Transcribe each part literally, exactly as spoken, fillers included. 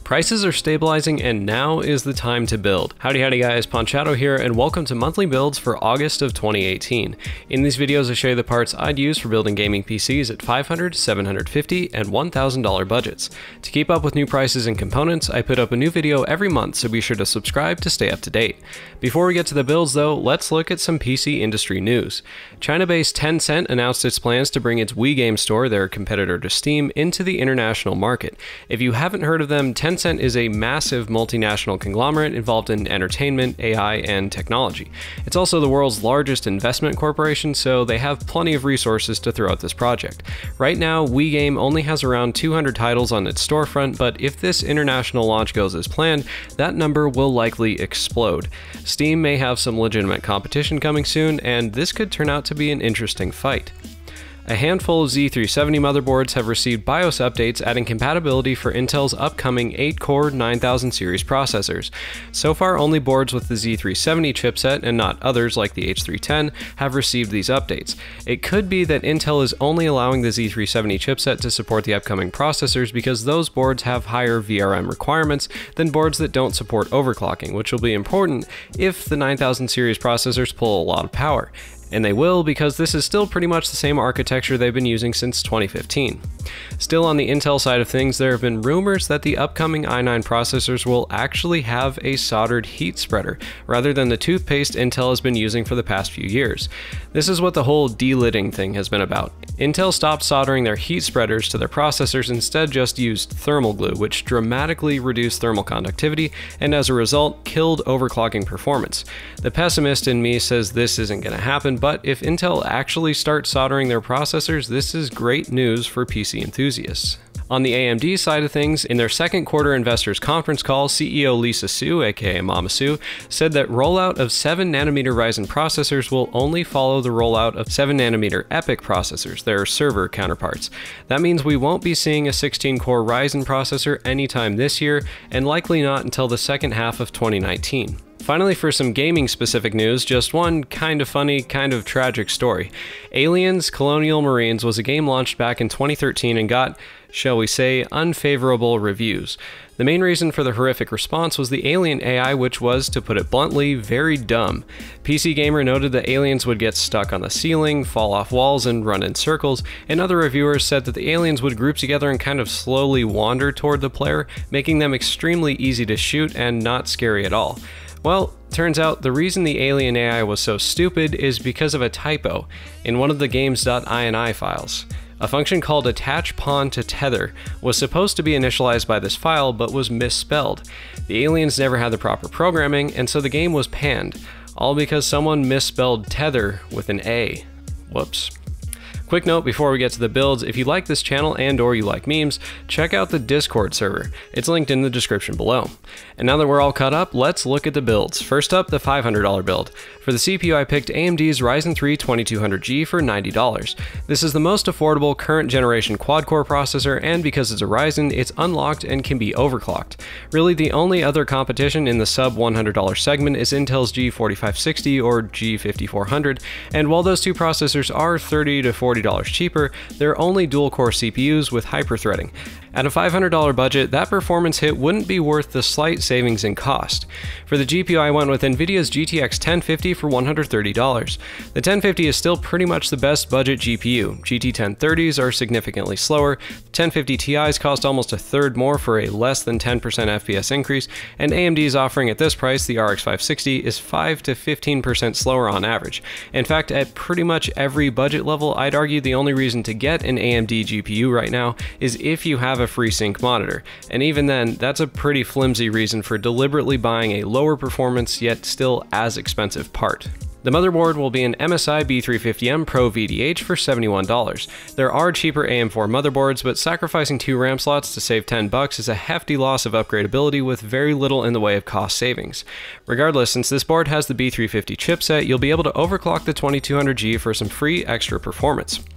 Prices are stabilizing and now is the time to build. Howdy howdy guys, Ponchato here and welcome to monthly builds for August of twenty eighteen. In these videos I show you the parts I'd use for building gaming P Cs at five hundred dollars, seven hundred fifty dollars, and one thousand dollar budgets. To keep up with new prices and components, I put up a new video every month, so be sure to subscribe to stay up to date. Before we get to the builds though, let's look at some P C industry news. China-based Tencent announced its plans to bring its Wii game store, their competitor to Steam, into the international market. If you haven't heard of them, Tencent Tencent is a massive multinational conglomerate involved in entertainment, A I, and technology. It's also the world's largest investment corporation, so they have plenty of resources to throw at this project. Right now, Wii Game only has around two hundred titles on its storefront, but if this international launch goes as planned, that number will likely explode. Steam may have some legitimate competition coming soon, and this could turn out to be an interesting fight. A handful of Z three seventy motherboards have received BIOS updates adding compatibility for Intel's upcoming eight core nine thousand series processors. So far, only boards with the Z three seventy chipset, and not others like the H three ten, have received these updates. It could be that Intel is only allowing the Z three seventy chipset to support the upcoming processors because those boards have higher V R M requirements than boards that don't support overclocking, which will be important if the nine thousand series processors pull a lot of power. And they will, because this is still pretty much the same architecture they've been using since twenty fifteen. Still on the Intel side of things, there have been rumors that the upcoming i nine processors will actually have a soldered heat spreader, rather than the toothpaste Intel has been using for the past few years. This is what the whole delidding thing has been about. Intel stopped soldering their heat spreaders to their processors, instead just used thermal glue, which dramatically reduced thermal conductivity, and as a result, killed overclocking performance. The pessimist in me says this isn't going to happen, but if Intel actually starts soldering their processors, this is great news for P C enthusiasts. On the A M D side of things, in their second quarter investors conference call, C E O Lisa Su, aka Mama Su, said that rollout of seven nanometer Ryzen processors will only follow the rollout of seven nanometer EPYC processors, their server counterparts. That means we won't be seeing a sixteen core Ryzen processor anytime this year, and likely not until the second half of twenty nineteen. Finally, for some gaming-specific news, just one kind of funny, kind of tragic story. Aliens: Colonial Marines was a game launched back in twenty thirteen and got, shall we say, unfavorable reviews. The main reason for the horrific response was the alien A I, which was, to put it bluntly, very dumb. P C Gamer noted that aliens would get stuck on the ceiling, fall off walls, and run in circles, and other reviewers said that the aliens would group together and kind of slowly wander toward the player, making them extremely easy to shoot and not scary at all. Well, turns out the reason the alien A I was so stupid is because of a typo in one of the game's .ini files. A function called attach pawn to tether was supposed to be initialized by this file, but was misspelled. The aliens never had the proper programming, and so the game was panned, all because someone misspelled tether with an A. Whoops. Quick note before we get to the builds, if you like this channel and or you like memes, check out the Discord server. It's linked in the description below. And now that we're all caught up, let's look at the builds. First up, the five hundred dollar build. For the C P U, I picked A M D's Ryzen three twenty-two hundred G for ninety dollars. This is the most affordable current generation quad-core processor, and because it's a Ryzen, it's unlocked and can be overclocked. Really, the only other competition in the sub one hundred dollar segment is Intel's G forty-five sixty or G fifty-four hundred, and while those two processors are thirty to forty dollars cheaper, they're only dual-core C P Us with hyper-threading. At a five hundred dollar budget, that performance hit wouldn't be worth the slight savings in cost. For the G P U, I went with NVIDIA's G T X ten fifty for one hundred thirty dollars. The ten fifty is still pretty much the best budget G P U. G T ten thirties are significantly slower, ten fifty Ti's cost almost a third more for a less than ten percent F P S increase, and A M D's offering at this price, the R X five sixty, is five to fifteen percent slower on average. In fact, at pretty much every budget level, I'd argue the only reason to get an A M D G P U right now is if you have a FreeSync monitor, and even then, that's a pretty flimsy reason for deliberately buying a lower performance yet still as expensive part. The motherboard will be an M S I B three fifty M Pro V D H for seventy-one dollars. There are cheaper A M four motherboards, but sacrificing two RAM slots to save ten bucks is a hefty loss of upgradability with very little in the way of cost savings. Regardless, since this board has the B three fifty chipset, you'll be able to overclock the twenty-two hundred G for some free extra performance.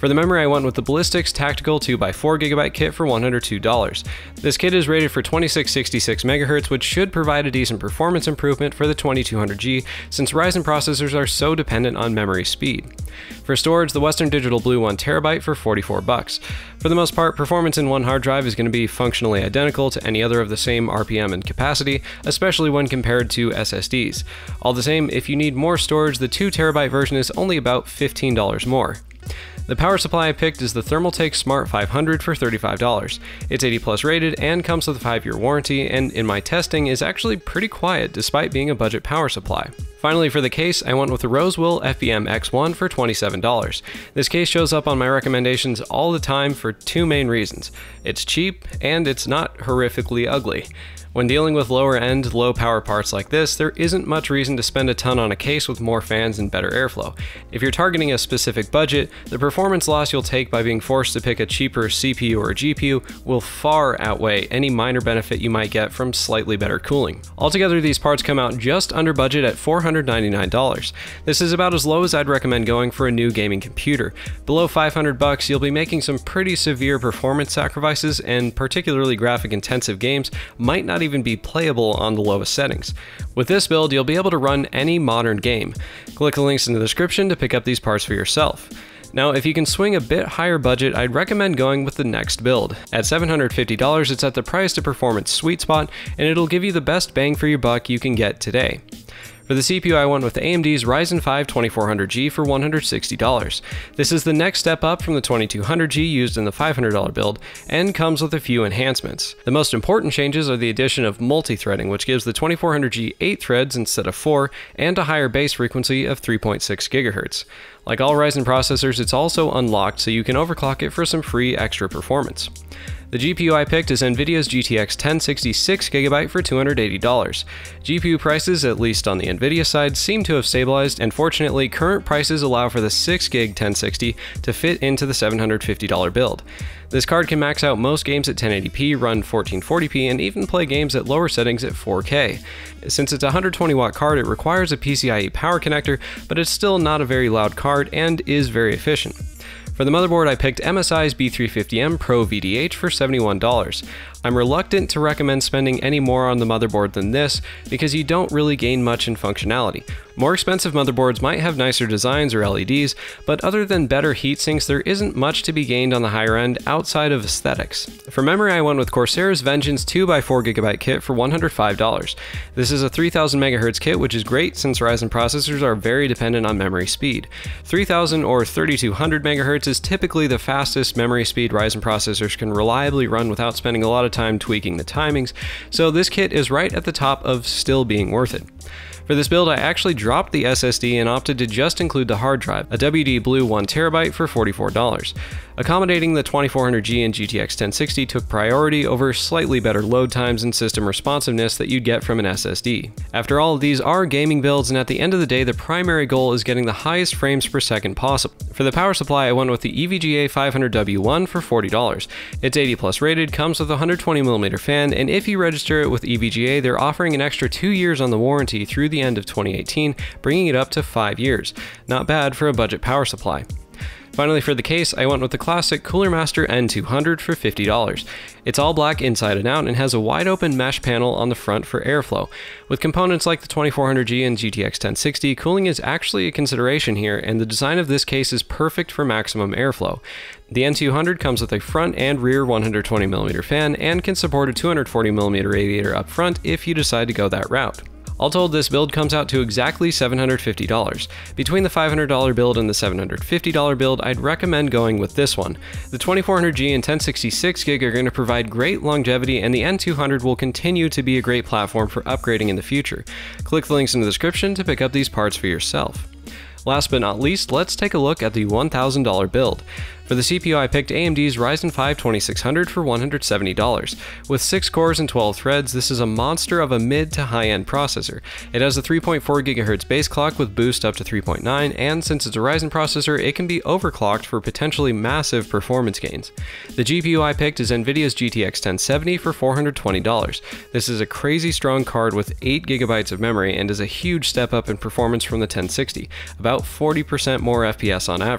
For the memory, I went with the Ballistics Tactical two by four gigabyte kit for one hundred two dollars. This kit is rated for twenty-six sixty-six megahertz, which should provide a decent performance improvement for the twenty-two hundred G, since Ryzen processors are so dependent on memory speed. For storage, the Western Digital Blue one terabyte for forty-four bucks. For the most part, performance in one hard drive is going to be functionally identical to any other of the same R P M and capacity, especially when compared to S S Ds. All the same, if you need more storage, the two terabyte version is only about fifteen dollars more. The power supply I picked is the Thermaltake Smart five hundred for thirty-five dollars. It's eighty plus rated and comes with a five year warranty, and in my testing is actually pretty quiet despite being a budget power supply. Finally, for the case, I went with the Rosewill F B M X one for twenty-seven dollars. This case shows up on my recommendations all the time for two main reasons. It's cheap, and it's not horrifically ugly. When dealing with lower-end, low-power parts like this, there isn't much reason to spend a ton on a case with more fans and better airflow. If you're targeting a specific budget, the performance loss you'll take by being forced to pick a cheaper C P U or G P U will far outweigh any minor benefit you might get from slightly better cooling. Altogether, these parts come out just under budget at four hundred ninety-nine dollars. This is about as low as I'd recommend going for a new gaming computer. Below five hundred bucks, you'll be making some pretty severe performance sacrifices, and particularly graphic-intensive games might not even be playable on the lowest settings. With this build, you'll be able to run any modern game. Click the links in the description to pick up these parts for yourself. Now, if you can swing a bit higher budget, I'd recommend going with the next build. At seven hundred fifty dollars, it's at the price to performance sweet spot, and it'll give you the best bang for your buck you can get today. For the C P U, I went with A M D's Ryzen five twenty-four hundred G for one hundred sixty dollars. This is the next step up from the twenty-two hundred G used in the five hundred dollar build, and comes with a few enhancements. The most important changes are the addition of multi-threading, which gives the twenty-four hundred G eight threads instead of four, and a higher base frequency of three point six gigahertz. Like all Ryzen processors, it's also unlocked, so you can overclock it for some free extra performance. The G P U I picked is NVIDIA's G T X ten sixty six gigabyte for two hundred eighty dollars. G P U prices, at least on the NVIDIA side, seem to have stabilized, and fortunately, current prices allow for the six gig ten sixty to fit into the seven hundred fifty dollar build. This card can max out most games at ten eighty p, run fourteen forty p, and even play games at lower settings at four K. Since it's a one hundred twenty watt card, it requires a P C I E power connector, but it's still not a very loud card and is very efficient. For the motherboard, I picked M S I's B three fifty M Pro V D H for seventy-one dollars. I'm reluctant to recommend spending any more on the motherboard than this, because you don't really gain much in functionality. More expensive motherboards might have nicer designs or L E Ds, but other than better heatsinks, there isn't much to be gained on the higher end outside of aesthetics. For memory, I went with Corsair's Vengeance two by four gigabyte kit for one hundred five dollars. This is a three thousand megahertz kit, which is great since Ryzen processors are very dependent on memory speed. three thousand or thirty-two hundred megahertz is typically the fastest memory speed Ryzen processors can reliably run without spending a lot of time tweaking the timings, so this kit is right at the top of still being worth it. For this build, I actually dropped the S S D and opted to just include the hard drive, a W D Blue one terabyte for forty-four dollars. Accommodating the twenty-four hundred G and G T X ten sixty took priority over slightly better load times and system responsiveness that you'd get from an S S D. After all, these are gaming builds, and at the end of the day, the primary goal is getting the highest frames per second possible. For the power supply, I went with the E V G A five hundred W one for forty dollars. It's eighty plus rated, comes with a one hundred twenty millimeter fan, and if you register it with E V G A, they're offering an extra two years on the warranty through the end of twenty eighteen, bringing it up to five years. Not bad for a budget power supply. Finally, for the case, I went with the classic Cooler Master N two hundred for fifty dollars. It's all black inside and out and has a wide open mesh panel on the front for airflow. With components like the twenty-four hundred G and G T X ten sixty, cooling is actually a consideration here, and the design of this case is perfect for maximum airflow. The N two hundred comes with a front and rear one hundred twenty millimeter fan and can support a two hundred forty millimeter radiator up front if you decide to go that route. All told, this build comes out to exactly seven hundred fifty dollars. Between the five hundred dollar build and the seven hundred fifty dollar build, I'd recommend going with this one. The twenty-four hundred G and ten sixty-six gig are going to provide great longevity, and the N two hundred will continue to be a great platform for upgrading in the future. Click the links in the description to pick up these parts for yourself. Last but not least, let's take a look at the one thousand dollar build. For the C P U, I picked A M D's Ryzen five twenty-six hundred for one hundred seventy dollars. With six cores and twelve threads, this is a monster of a mid to high-end processor. It has a three point four gigahertz base clock with boost up to three point nine, and since it's a Ryzen processor, it can be overclocked for potentially massive performance gains. The G P U I picked is NVIDIA's G T X ten seventy for four hundred twenty dollars. This is a crazy strong card with eight gigabytes of memory and is a huge step up in performance from the ten sixty, about forty percent more F P S on average.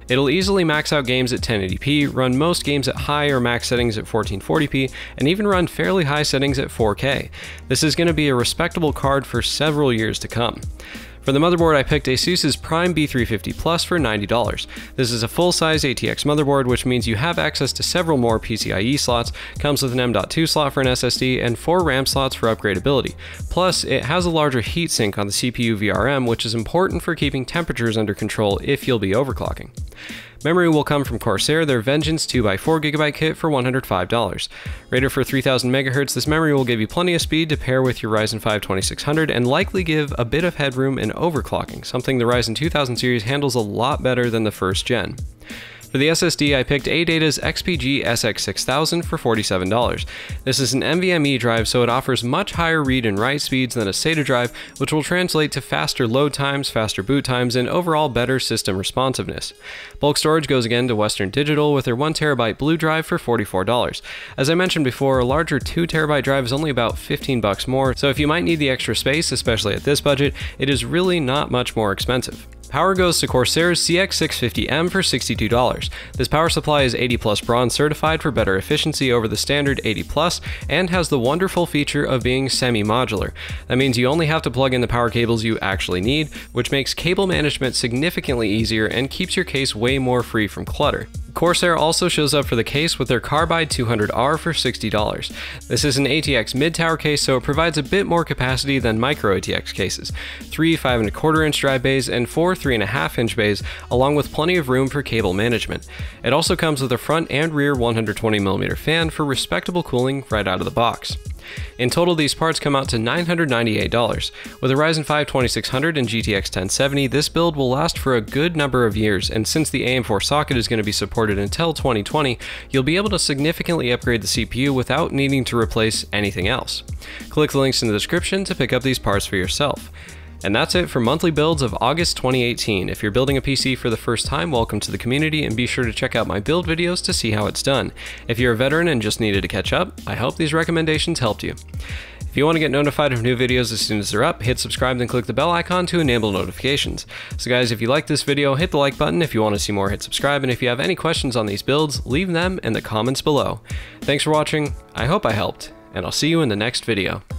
It'll easily max out games at ten eighty p, run most games at high or max settings at fourteen forty p, and even run fairly high settings at four K. This is going to be a respectable card for several years to come. For the motherboard, I picked ASUS's Prime B three fifty Plus for ninety dollars. This is a full-size A T X motherboard, which means you have access to several more PCIe slots, comes with an M dot two slot for an S S D, and four RAM slots for upgradability. Plus, it has a larger heatsink on the C P U V R M, which is important for keeping temperatures under control if you'll be overclocking. Memory will come from Corsair, their Vengeance two by four gigabyte kit for one hundred five dollars. Rated for three thousand megahertz, this memory will give you plenty of speed to pair with your Ryzen five twenty-six hundred and likely give a bit of headroom in overclocking, something the Ryzen two thousand series handles a lot better than the first gen. For the S S D, I picked ADATA's X P G S X six thousand for forty-seven dollars. This is an NVMe drive, so it offers much higher read and write speeds than a SATA drive, which will translate to faster load times, faster boot times, and overall better system responsiveness. Bulk storage goes again to Western Digital with their one terabyte blue drive for forty-four dollars. As I mentioned before, a larger two terabyte drive is only about fifteen bucks more, so if you might need the extra space, especially at this budget, it is really not much more expensive. Power goes to Corsair's C X six fifty M for sixty-two dollars. This power supply is eighty plus bronze certified for better efficiency over the standard eighty plus and has the wonderful feature of being semi-modular. That means you only have to plug in the power cables you actually need, which makes cable management significantly easier and keeps your case way more free from clutter. Corsair also shows up for the case with their Carbide two hundred R for sixty dollars. This is an A T X mid-tower case, so it provides a bit more capacity than micro A T X cases. Three five and a quarter inch drive bays and four three and a half inch bays, along with plenty of room for cable management. It also comes with a front and rear one hundred twenty millimeter fan for respectable cooling right out of the box. In total, these parts come out to nine hundred ninety-eight dollars. With a Ryzen five twenty-six hundred and G T X ten seventy, this build will last for a good number of years, and since the A M four socket is going to be supported until twenty twenty, you'll be able to significantly upgrade the C P U without needing to replace anything else. Click the links in the description to pick up these parts for yourself. And that's it for monthly builds of August twenty eighteen. If you're building a P C for the first time, welcome to the community and be sure to check out my build videos to see how it's done. If you're a veteran and just needed to catch up, I hope these recommendations helped you. If you want to get notified of new videos as soon as they're up, hit subscribe and click the bell icon to enable notifications. So guys, if you like this video, hit the like button. If you want to see more, hit subscribe, and if you have any questions on these builds, leave them in the comments below. Thanks for watching, I hope I helped, and I'll see you in the next video.